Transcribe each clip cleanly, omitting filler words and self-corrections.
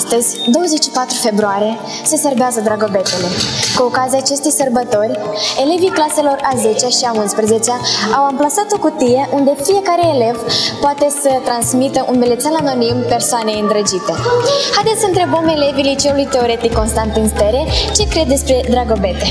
Astăzi, 24 februarie, se serbează Dragobetele. Cu ocazia acestei sărbători, elevii claselor a 10-a și a 11-a au amplasat o cutie unde fiecare elev poate să transmită un bilețel anonim persoanei îndrăgite. Haideți să întrebăm elevii Liceului Teoretic Constantin Stere ce cred despre Dragobete.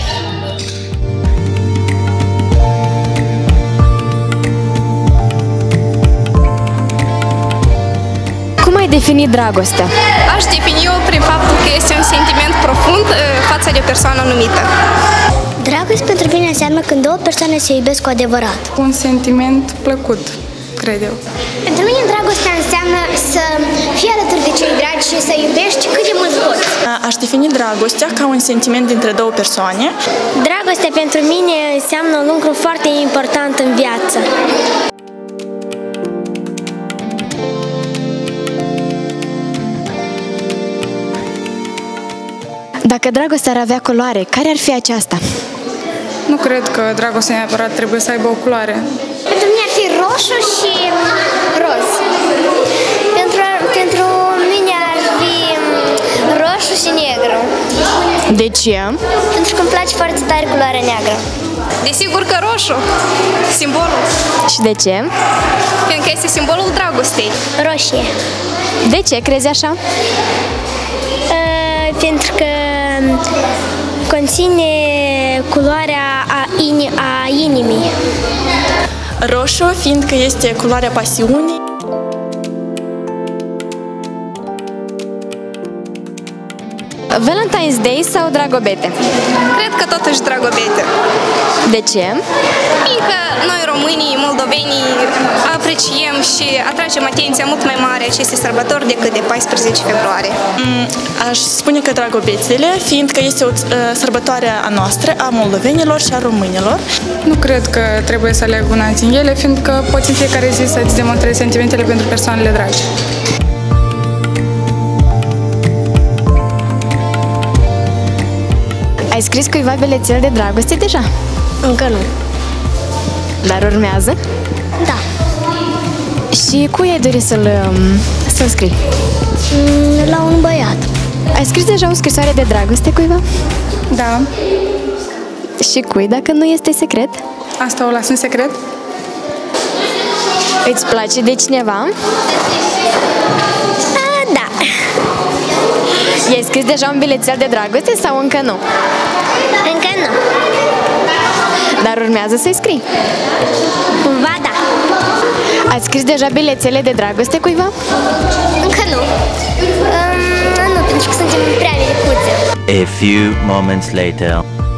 Cum ai definit dragostea? Aș defini-o prin faptul că este un sentiment profund față de o persoană numită. Dragoste pentru mine înseamnă când două persoane se iubesc cu adevărat. Un sentiment plăcut, cred eu. Pentru mine dragostea înseamnă să fii alături de cei dragi și să iubești cât de mult poți. Aș defini dragostea ca un sentiment dintre două persoane. Dragostea pentru mine înseamnă un lucru foarte important în viață. Dacă dragostea ar avea culoare, care ar fi aceasta? Nu cred că dragostea neapărat trebuie să aibă o culoare. Pentru mine ar fi roșu și roz. Pentru mine ar fi roșu și negru. De ce? Pentru că îmi place foarte tare culoarea neagră. Desigur că roșu, simbolul. Și de ce? Fiindcă este simbolul dragostei. Roșie. De ce crezi așa? Pentru că conține culoarea a inimii. Roșu, fiindcă este culoarea pasiunii. Valentine's Day sau Dragobete? Cred că totuși Dragobete. De ce? Fiindcă noi românii, moldovenii, apreciem și atragem atenția mult mai mare aceste sărbători decât de 14 februarie. Aș spune că Dragobetele, fiindcă este o sărbătoare a noastră, a moldovenilor și a românilor. Nu cred că trebuie să aleg una din ele, fiindcă poți în fiecare zi să-ți demonstrezi sentimentele pentru persoanele dragi. Ai scris cuiva bilețel de dragoste deja? Încă nu. Dar urmează? Da. Și cui ai dori să-l scrii? La un băiat. Ai scris deja o scrisoare de dragoste cuiva? Da. Și cui, dacă nu este secret? Asta o las în secret. Îți place de cineva? Da. I-ai scris deja un bilețel de dragoste sau încă nu? Încă nu. Dar urmează să-i scrii. Ba da. Ați scris deja bilețele de dragoste cuiva? Încă nu. Nu, pentru că suntem prea micuțe. A few moments later.